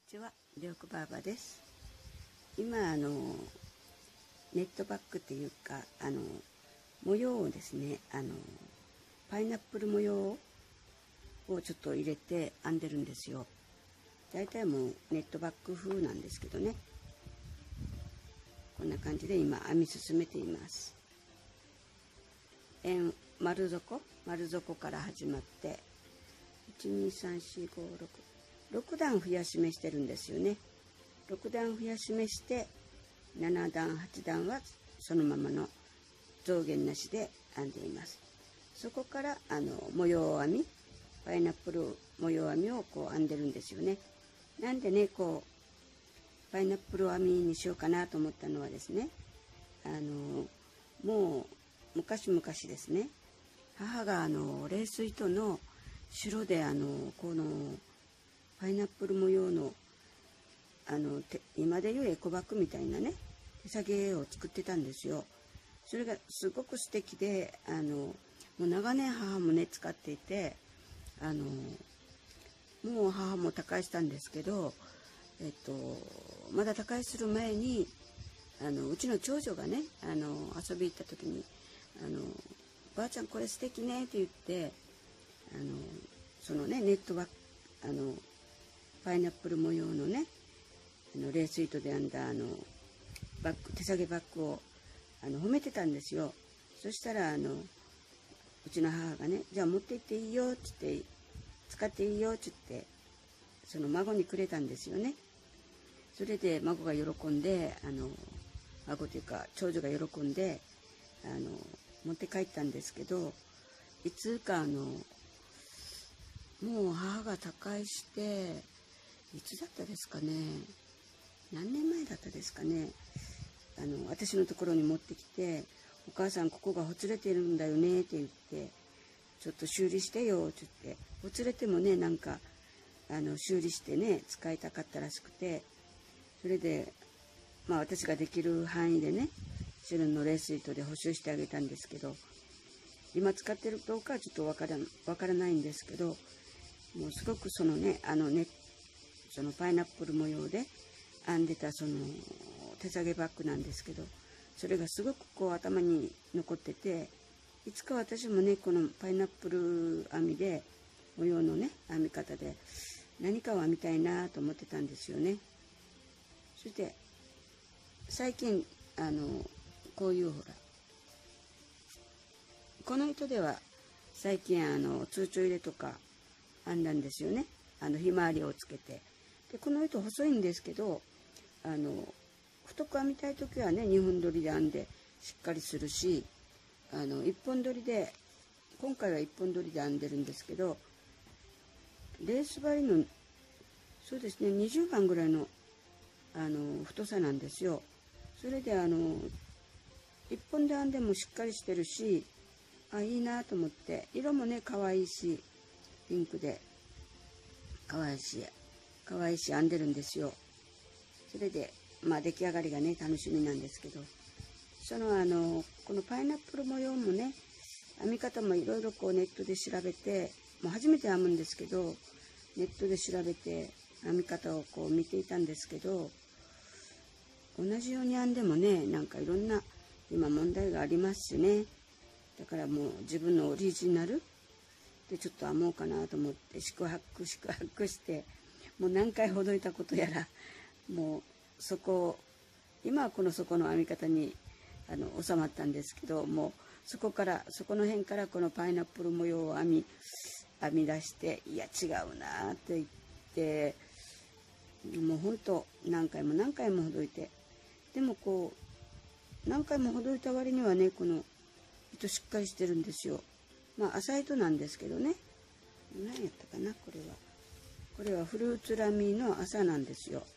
ちは、りょうこばあばです。今ネットバッグっていうか模様をですねパイナップル模様をちょっと入れて編んでるんですよ。だいたいもうネットバッグ風なんですけどね、こんな感じで今編み進めています。丸底から始まって1234566段増やし目してるんですよね。6段増やし目して7段8段はそのままの増減なしで編んでいます。そこから模様編み、パイナップル模様編みをこう編んでるんですよね。なんでねパイナップル編みにしようかなと思ったのはですね、もう昔々ですね、母がレース糸の白でこのパイナップル模様の今でいうエコバッグみたいなね手提げを作ってたんですよ。それがすごく素敵でもう長年母もね使っていてもう母も他界したんですけど、まだ他界する前にうちの長女がね遊び行った時にばあちゃんこれ素敵ねって言ってそのねネットバッグパイナップル模様のねレース糸で編んだバッグ、手提げバッグを褒めてたんですよ。そしたらうちの母がね、じゃあ持って行っていいよっつって使っていいよっつってその孫にくれたんですよね。それで孫が喜んで孫というか長女が喜んで持って帰ったんですけど、いつかもう母が他界していつだったですかね、何年前だったですかね、私のところに持ってきて「お母さんここがほつれてるんだよね」って言って「ちょっと修理してよ」って言って、ほつれてもねなんか修理してね使いたかったらしくて、それでまあ私ができる範囲でね白のレース糸で補修してあげたんですけど、今使ってるかどうかはちょっとわからないんですけど、もうすごくそのねそのパイナップル模様で編んでたその手提げバッグなんですけど、それがすごくこう頭に残ってて、いつか私もねこのパイナップル編みで模様のね編み方で何かを編みたいなと思ってたんですよね。そして最近こういうほらこの糸では最近通帳入れとか編んだんですよね。ひまわりをつけて、でこの糸細いんですけど太く編みたい時はね2本取りで編んでしっかりするし、1本取りで今回は1本取りで編んでるんですけど、レース針のそうですね20番ぐらいの太さなんですよ。それで1本で編んでもしっかりしてるし、いいなと思って、色もね可愛いしピンクで可愛いし編んでるんですよ。それでまあ出来上がりがね楽しみなんですけど、そのこのパイナップル模様もね編み方もいろいろこうネットで調べて、もう初めて編むんですけどネットで調べて編み方をこう見ていたんですけど、同じように編んでもねなんかいろんな今問題がありますしね、だからもう自分のオリジナルでちょっと編もうかなと思って四苦八苦してもう何回ほどいたことやら、もう今はこの底の編み方に収まったんですけど、もうそこの辺からこのパイナップル模様を編み出して、いや違うなって言って、もうほんと何回もほどいて、でもこう何回もほどいた割にはねこの糸しっかりしてるんですよ。まあ浅い糸なんですけどね、何やったかな、これはフルーツラミーの麻なんですよ。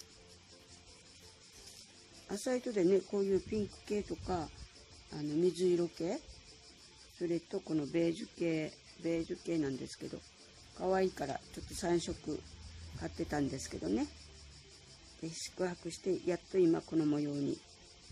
浅い糸でねこういうピンク系とか水色系、それとこのベージュ系なんですけど、可愛いからちょっと3色買ってたんですけどね、で宿泊してやっと今この模様に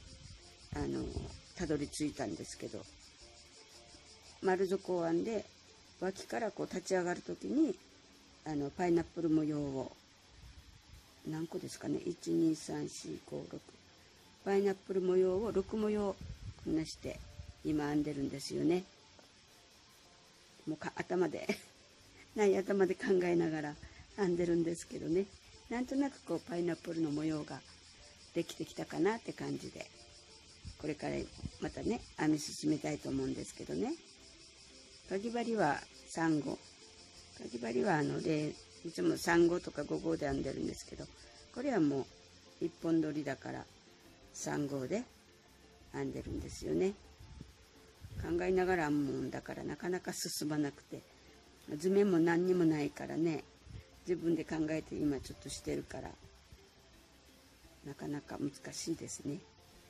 たどり着いたんですけど、丸底を編んで脇からこう立ち上がる時にパイナップル模様を何個ですかね、12345パイナップル模様を6模様こんなして今編んでるんですよね。もう頭でない頭で考えながら編んでるんですけどね、なんとなくこうパイナップルの模様ができてきたかなって感じで、これからまたね編み進めたいと思うんですけどね。かぎ針は3号、かぎ針はいつも3号とか5号で編んでるんですけど、これはもう1本取りだから3号で編んでるんですよね。考えながら編むもんだからなかなか進まなくて、図面も何にもないからね、自分で考えて今ちょっとしてるからなかなか難しいですね。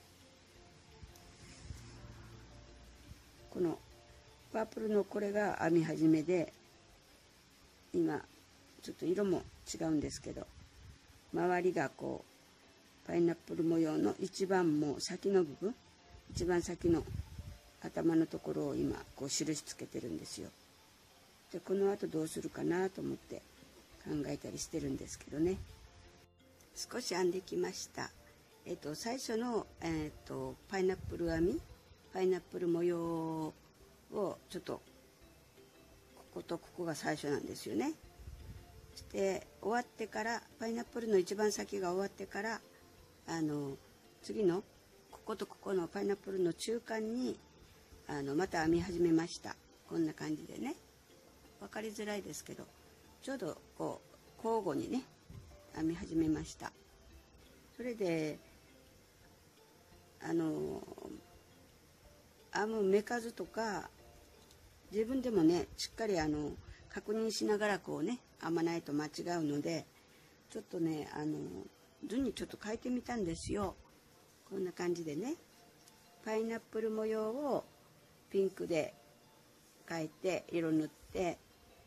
このパープルのこれが編み始めで、今ちょっと色も違うんですけど、周りがこうパイナップル模様の一番もう先の部分、一番先の頭のところを今こう印つけてるんですよ。でこの後どうするかなと思って考えたりしてるんですけどね。少し編んできました。最初の、パイナップル編み、パイナップル模様をちょっとこことここが最初なんですよね。そして終わってから、パイナップルの一番先が終わってから次のこことここのパイナップルの中間にまた編み始めました。こんな感じでね、分かりづらいですけど、ちょうどこう交互にね編み始めました。それで編む目数とか自分でもねしっかり確認しながらこうね編まないと間違うので、ちょっとね図にちょっと書いてみたんですよ。こんな感じでね、パイナップル模様をピンクで描いて色塗って、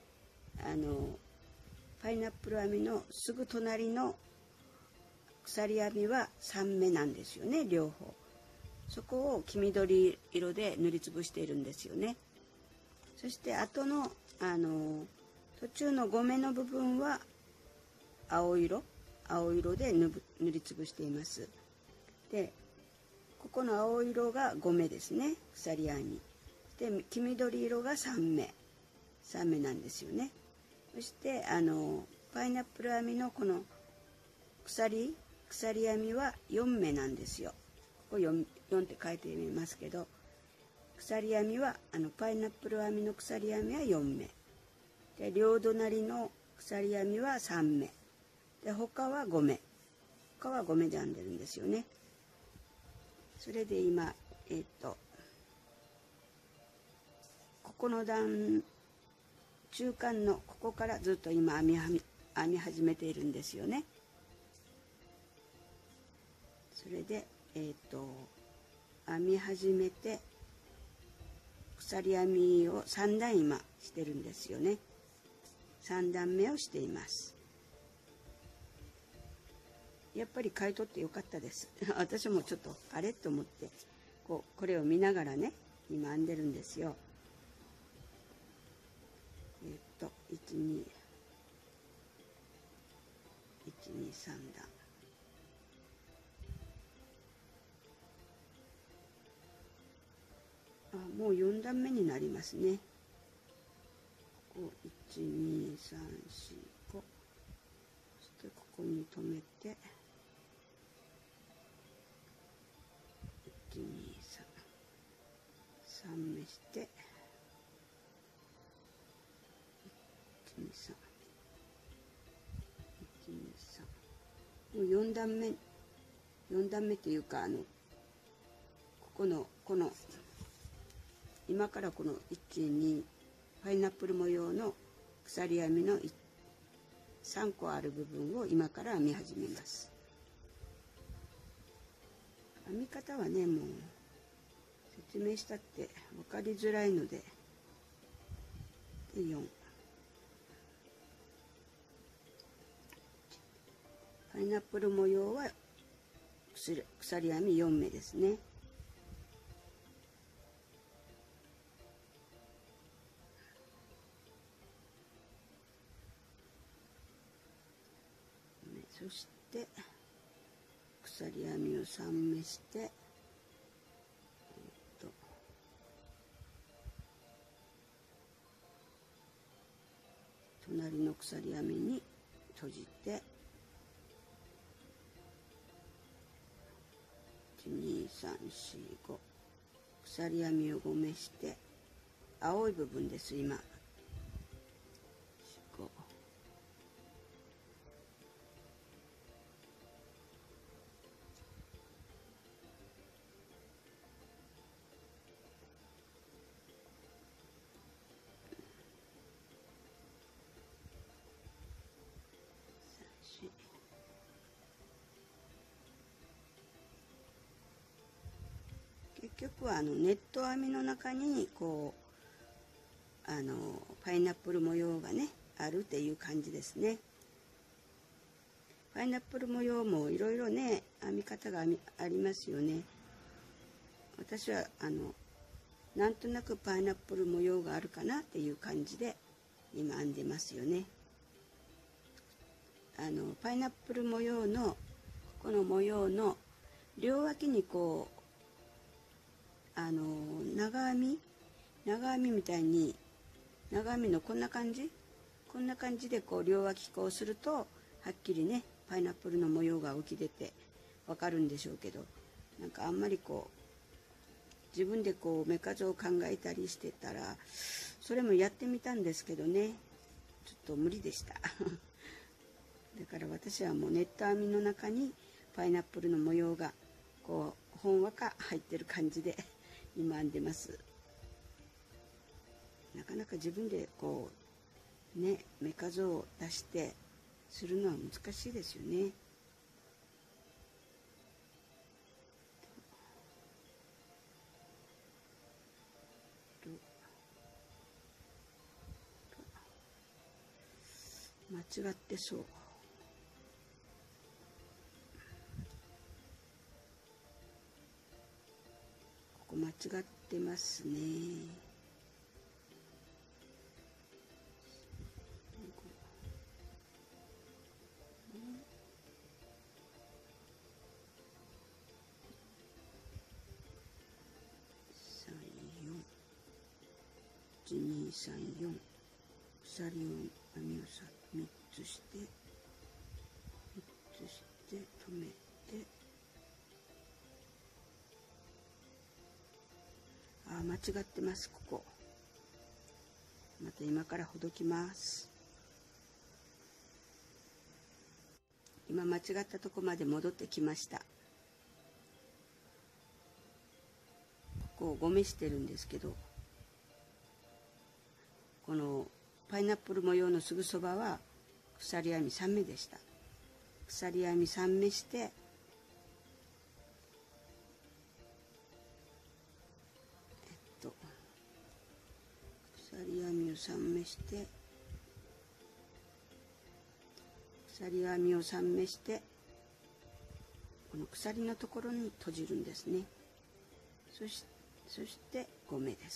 パイナップル編みのすぐ隣の鎖編みは3目なんですよね、両方。そこを黄緑色で塗りつぶしているんですよね。そして後の途中の5目の部分は青色で塗りつぶしています。でここの青色が5目ですね、鎖編みで、黄緑色が3目なんですよね。そしてパイナップル編みのこの鎖編みは4目なんですよ。ここ 4って書いてみますけど、鎖編みはパイナップル編みの鎖編みは4目で、両隣の鎖編みは3目で、他は5目で編んでるんですよね。それで今ここの段中間のここからずっと今編み始めているんですよね。それで編み始めて鎖編みを3段今してるんですよね。3段目をしています。やっぱり買い取ってよかったです私もちょっとあれと思ってこれを見ながらね今編んでるんですよ。123段、もう4段目になりますね。ここ12345、そしてここに留めて123目して123、もう4段目っていうかこの今からこの12パイナップル模様の鎖編みの3個ある部分を今から編み始めます。編み方はねもう説明したって分かりづらいので、4パイナップル模様は鎖編み4目ですね。そして鎖編みを3目して、隣の鎖編みに閉じて12345鎖編みを5目して青い部分です今。結局はネット編みの中にこうパイナップル模様がねあるっていう感じですね。パイナップル模様もいろいろね編み方がありますよね。私はなんとなくパイナップル模様があるかなっていう感じで今編んでますよね。パイナップル模様のこの模様の両脇にこう長編みみたいに長編みのこんな感じでこう両脇こうするとはっきりねパイナップルの模様が浮き出てわかるんでしょうけど、なんかあんまりこう自分でこう目数を考えたりしてたらそれもやってみたんですけどね、ちょっと無理でしただから私はもうネット編みの中にパイナップルの模様がこうほんわか入ってる感じで今編んでます。なかなか自分でこうね目数を出してするのは難しいですよね。間違ってそう。ここ間違ってますね。1234鎖を編みを3つして止めて、間違ってます。ここまた今からほどきます。今間違ったとこまで戻ってきました。ここを5目してるんですけど、このパイナップル模様のすぐそばは鎖編み3目でした。鎖編み3目して鎖編みを3目して鎖編みを3目してこの鎖のところに閉じるんですね。そして5目です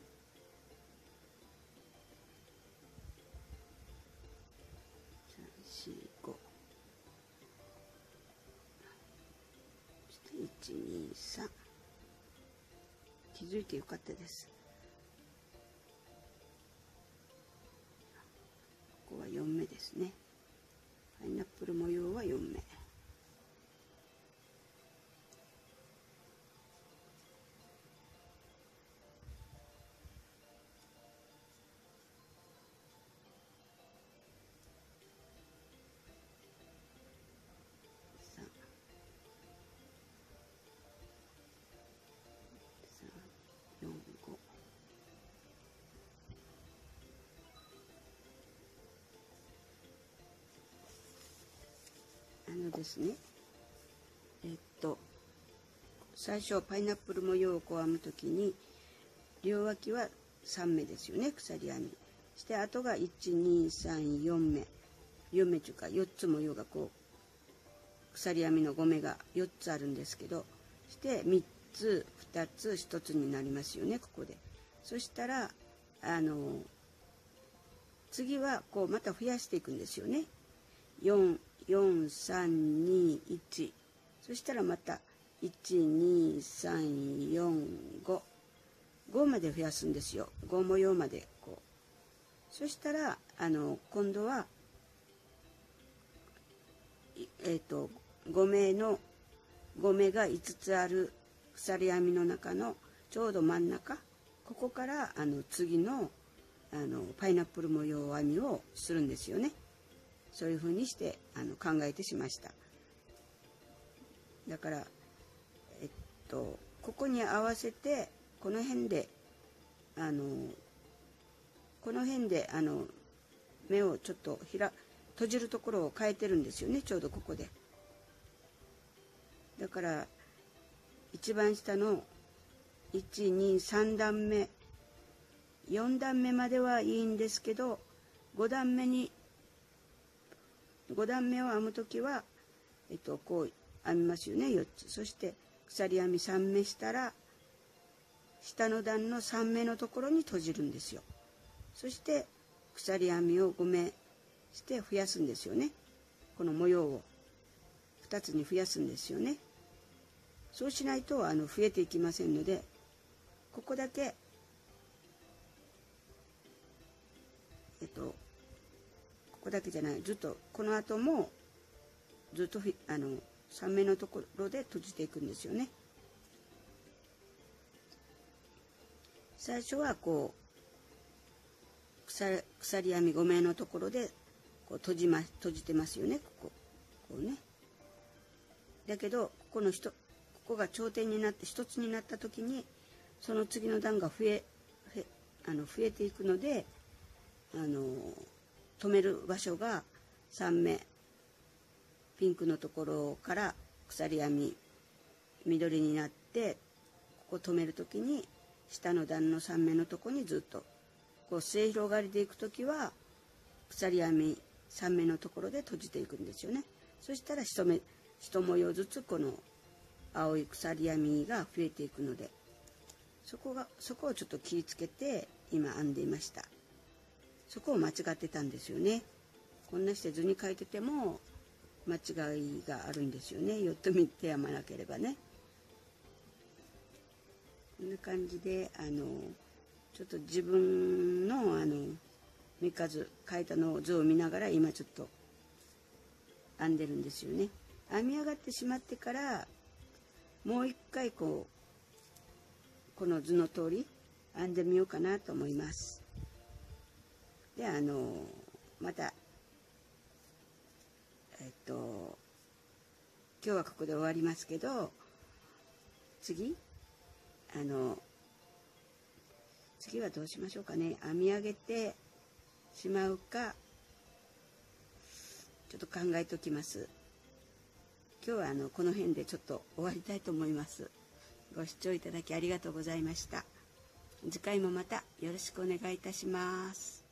。3、4、5、そして1、2、3。気づいてよかったです。ここは4目ですね。パイナップル模様は4目。ですね、最初パイナップル模様をこう編むときに両脇は3目ですよね、鎖編みしてあとが123目4目というか4つ模様がこう鎖編みの5目が4つあるんですけど、して3つ2つ1つになりますよね、ここで。そしたら次はこうまた増やしていくんですよね。4 4321、そしたらまた12345、5まで増やすんですよ。5模様までこう。そしたら今度は5目が5つある鎖編みの中のちょうど真ん中、ここから次のパイナップル模様編みをするんですよね。そういう風にして考えてしました。だからここに合わせてこの辺で目をちょっと閉じるところを変えてるんですよね、ちょうどここで。だから一番下の123段目4段目まではいいんですけど、5段目を編む時はこう編みますよね、4つ。そして鎖編み3目したら下の段の3目のところに閉じるんですよ。そして鎖編みを5目して増やすんですよね。この模様を2つに増やすんですよね。そうしないと増えていきませんので、ここだけここだけじゃない、ずっとこの後もずっと3目のところで閉じていくんですよね。最初はこう鎖編み5目のところでこう閉じてますよね、こうね。だけどここが頂点になって一つになった時に、その次の段が増えていくので、止める場所が3目ピンクのところから鎖編み緑になって、ここ止める時に下の段の3目のところにずっとこう末広がりでいく時は鎖編み3目のところで閉じていくんですよね。そしたら一模様ずつこの青い鎖編みが増えていくので、そこをちょっと気をつけて今編んでいました。そこを間違ってたんですよね。こんなして図に書いてても間違いがあるんですよね。よっと見て編まなければね。こんな感じでちょっと自分の目数書いたのを図を見ながら今ちょっと編んでるんですよね。編み上がってしまってからもう一回この図の通り編んでみようかなと思います。でまた今日はここで終わりますけど、次はどうしましょうかね。編み上げてしまうかちょっと考えておきます。今日はこの辺でちょっと終わりたいと思います。ご視聴いただきありがとうございました。次回もまたよろしくお願いいたします。